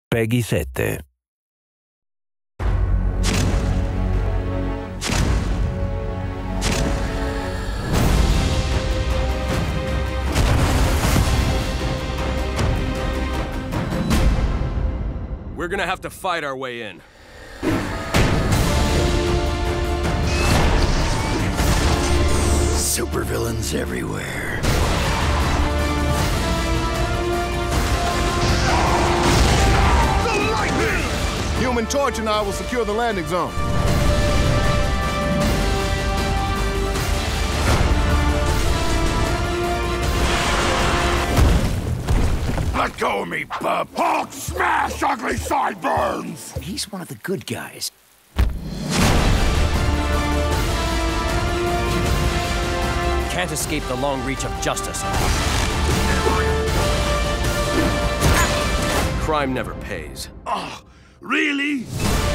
Peggy 7. We're gonna have to fight our way in. Supervillains everywhere. The lightning! Human Torch and I will secure the landing zone. Let go of me, bub! Hulk smash, ugly sideburns! He's one of the good guys. Can't escape the long reach of justice. Crime never pays. Oh, really?